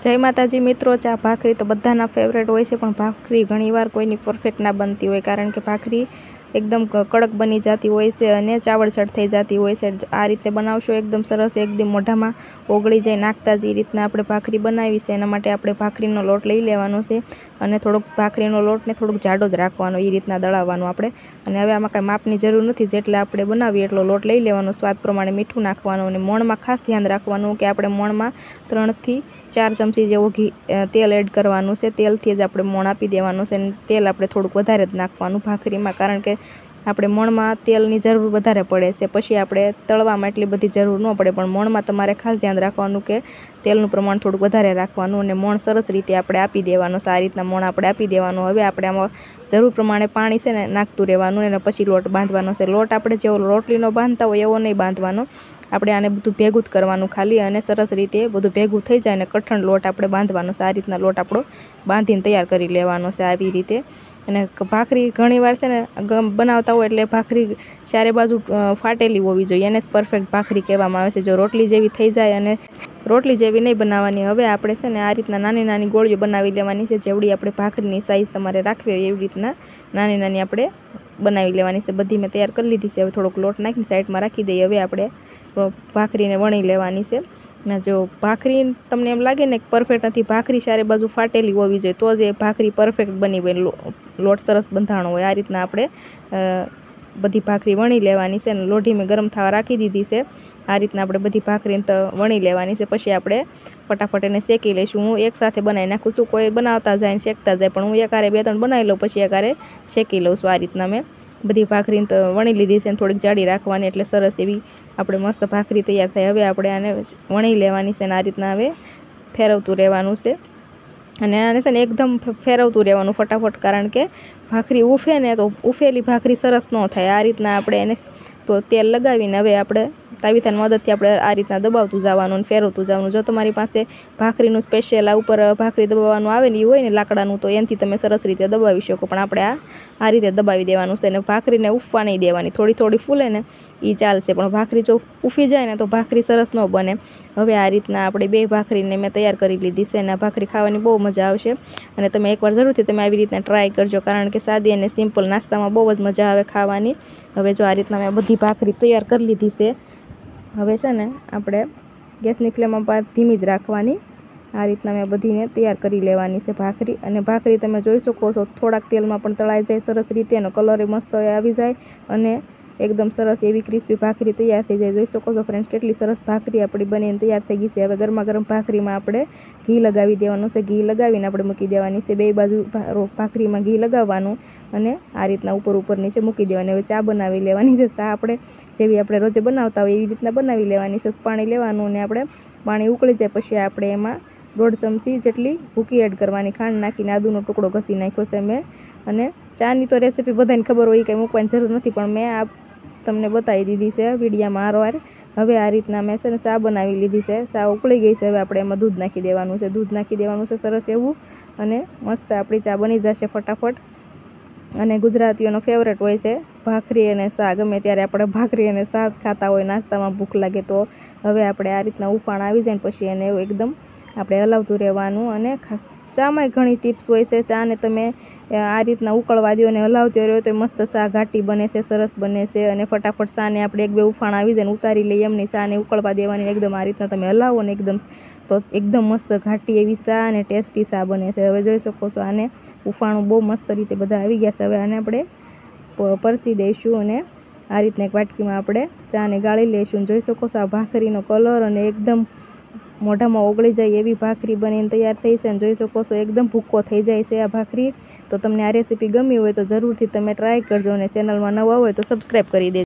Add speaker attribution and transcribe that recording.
Speaker 1: जय माताजी मित्रों, चा भाखरी तो बधाना फेवरेट होय छे, पण भाखरी घणीवार कोईनी परफेक्ट ना बनती होय, कारण के भाखरी एकदम कड़क बनी जाती होय छे अने चावड़चड़ थई जाती होय छे। आ रीते बनावशो एकदम सरस, एकदम मोढामां ओगळी जाय नाखता ज। ई रीतना आपणे भाखरी बनावी छे। एना माटे आपणे भाखरीनो लोट लई लेवानो छे अने थोड़ोक भाखरीनो लोट ने थोड़ोक जाडो ज राखवानो। ई रीतना दळाववानो आपणे। अने हवे आमां कांई मापनी जरूर नथी, जेटले आपणे बनावीए एटलो लोट लई लेवानो। स्वाद प्रमाणे मीठुं नाखवानुं अने मोणमां खास ध्यान राखवानुं के आपणे मोणमां 3 થી 4 चमची जेवुं घी तेल एड करवानुं छे। तेलथी ज आपणे मोण आपी देवानुं छे। तेल आपणे थोड़ुंक वधारे ज नाखवानुं भाखरीमां, कारण के આપણે મોણમાં તેલની જરૂર વધારે પડે છે। પછી આપણે તળવામાં એટલી બધી જરૂર ન પડે, પણ મોણમાં તમારે ખાસ ધ્યાન રાખવાનું કે તેલનું પ્રમાણ થોડુંક વધારે રાખવાનું અને મોણ સરસ રીતે આપણે આપી દેવાનું। આ રીતના મોણ આપણે આપી દેવાનું। હવે આપણે આમાં જરૂર પ્રમાણે પાણી છે ને નાખતું રહેવાનું અને પછી લોટ બાંધવાનો છે। લોટ આપણે જેવો રોટલીનો બાંધતા હોય એવો નહીં બાંધવાનો। આપણે આને બધું ભેગું જ કરવાનું ખાલી, અને સરસ રીતે બધું ભેગું થઈ જાય અને કઠણ લોટ આપણે બાંધવાનો છે। આ રીતના લોટ આપણો બાંધીને તૈયાર કરી લેવાનો છે આવી રીતે। અને ભાખરી ઘણીવાર છે ને બનાવતા હોય એટલે ભાખરી ચારે બાજુ ફાટેલી હોવી જોઈએ, એને જ પરફેક્ટ ભાખરી કહેવામાં આવે છે। જો રોટલી જેવી થઈ જાય અને રોટલી જેવી નહીં બનાવવાની। હવે આપણે છે ને આ રીતના નાની નાની ગોળીઓ બનાવી લેવાની છે। જેવડી આપણે ભાખરીની સાઈઝ તમારે રાખવી હોય એવી રીતના નાની નાની આપણે બનાવી લેવાની છે। બધી મેં તૈયાર કરી લીધી છે। હવે થોડોક લોટ નાખીને સાઈડમાં રાખી દઈએ। હવે આપણે ભાખરીને વણી લેવાની છે। ને જો ભાખરી તમને એમ લાગે ને કે પરફેક્ટ નથી, ભાખરી ચારે બાજુ ફાટેલી હોવી જોઈએ તો જ એ ભાખરી પરફેક્ટ બની હોય, લોટ સરસ બંધાણો હોય। આ રીતના આપણે બધી ભાખરી વણી લેવાની છે અને લોઢી મેં ગરમ થવા રાખી દીધી છે। આ રીતના આપણે બધી ભાખરીને વણી લેવાની છે। પછી આપણે ફટાફટ એને શેકી લઈશું। હું એકસાથે બનાવી નાખું છું, કોઈ બનાવતા જાય ને શેકતા જાય, પણ હું એકારે 2-3 બનાવી લઉં પછી એકારે શેકી લઉં છું। આ રીતના મેં બધી ભાખરી વણી લીધી છે અને થોડીક જાડી રાખવાની, એટલે સરસ એવી આપણે મસ્ત ભાખરી તૈયાર થાય। હવે આપણે આને વણી લેવાની છે અને આ રીતના હવે ફેરવતું રહેવાનું છે। અને આને છે ને એકદમ ફેરવતું રહેવાનું ફટાફટ, કારણ કે ભાખરી ઉફે ને તો ઉફેલી ભાખરી સરસ ન થાય। આ રીતના આપણે એને તો તેલ લગાવીને હવે આપણે તાવીથાની મદદથી આપણે આ રીતના દબાવતું જવાનું અને ફેરવતું જવાનું। જો તમારી પાસે ભાખરીનું સ્પેશિયલ આ ઉપર ભાખરી દબાવવાનું આવે ને એ હોય ને લાકડાનું, તો એનાથી તમે સરસ રીતે દબાવી શકો, પણ આપણે આ રીતે દબાવી દેવાનું છે। અને ભાખરીને ઉફવા નહીં દેવાની, થોડી થોડી ફૂલે ને એ ચાલશે, પણ ભાખરી જો ઉફી જાય ને તો ભાખરી સરસ ન બને। હવે આ રીતના આપણે 2 ભાખરીને મેં તૈયાર કરી લીધી છે અને આ ભાખરી ખાવાની બહુ મજા આવશે। અને તમે એકવાર જરૂરથી તમે આવી રીતના ટ્રાય કરજો, કારણ કે સાદી અને સિમ્પલ નાસ્તામાં બહુ જ મજા આવે ખાવાની। હવે જો આ રીતના મેં બધી ભાખરી તૈયાર કરી લીધી છે। હવે છે ને આપણે ગેસની ફ્લેમ ધીમી જ રાખવાની। આ રીતના મેં બધીને તૈયાર કરી લેવાની છે ભાખરી। અને ભાખરી તમે જોઈ શકો છો થોડાક તેલમાં પણ તળાઈ જાય સરસ રીતે, એનો કલર મસ્ત આવી જાય અને એકદમ સરસ એવી ક્રિસ્પી ભાખરી તૈયાર થઈ જાય। જોઈ શકો છો ફ્રેન્ડ્સ, કેટલી સરસ ભાખરી આપણી બનીને તૈયાર થઈ ગઈ છે। હવે ગરમા ગરમ ભાખરીમાં આપણે ઘી લગાવી દેવાનું છે। ઘી લગાવીને આપણે મૂકી દેવાની છે। 2 બાજુ ભાખરીમાં ઘી લગાવવાનું અને આ રીતના ઉપર નીચે મૂકી દેવાની। હવે ચા બનાવી લેવાની છે। ચા આપણે જેવી આપણે રોજે બનાવતા હોય એવી રીતના બનાવી લેવાની છે। પાણી લેવાનું અને આપણે પાણી ઉકળી જાય પછી આપણે એમાં 1.5 ચમચી જેટલી ભૂકી એડ કરવાની। ખાંડ નાખીને આદુનો ટુકડો ઘસી નાખ્યો છે મેં। અને ચાની તો રેસીપી બધાને ખબર હોય, કંઈ મૂકવાની જરૂર નથી, પણ મેં આ તમને બતાવી દીધી છે વિડીયામાં હારોહાર। હવે આ રીતના મેં છે ને ચા બનાવી લીધી છે। ચા ઉકળી ગઈ છે। હવે આપણે એમાં દૂધ નાખી દેવાનું છે। દૂધ નાખી દેવાનું છે સરસ એવું, અને મસ્ત આપણી ચા બની જશે ફટાફટ। અને ગુજરાતીઓનો ફેવરેટ હોય છે ભાખરી અને શાક। ગમે ત્યારે આપણે ભાખરી અને શાક ખાતા હોય નાસ્તામાં ભૂખ લાગે તો। હવે આપણે આ રીતના ઉફાણ આવી જાય ને પછી એને એકદમ આપણે હલાવતું રહેવાનું। અને ખાસ ચામાંય ઘણી ટિપ્સ હોય છે। ચાને તમે આ રીતના ઉકળવા દો અને હલાવતી રહ્યો તો મસ્ત ચા ઘાટી બને છે, સરસ બને છે। અને ફટાફટ ચાને આપણે 1-2 ઉફાણ આવી જાય ને ઉતારી લઈએ એમની ચાને ઉકળવા દેવાની। એકદમ આ રીતના તમે હલાવો ને એકદમ, તો એકદમ મસ્ત ઘાટી એવી ચા અને ટેસ્ટી ચા બને છે। હવે જોઈ શકો છો આને ઉફાણું બહુ મસ્ત રીતે બધા આવી ગયા છે। હવે આને આપણે પરસી દઈશું અને આ રીતના એક વાટકીમાં આપણે ચાને ગાળી લઈશું। જોઈ શકો છો આ ભાખરીનો કલર અને એકદમ મોઢામાં ઓગળી જાય એવી ભાખરી બનીને તૈયાર થઈ છે। અને જોઈ શકો છો એકદમ ભૂક્કો થઈ જાય છે આ ભાખરી। તો તમને આ રેસીપી ગમી હોય તો જરૂરથી તમે ટ્રાય કરજો, અને ચેનલમાં નવા હોય તો સબસ્ક્રાઈબ કરી દેજો।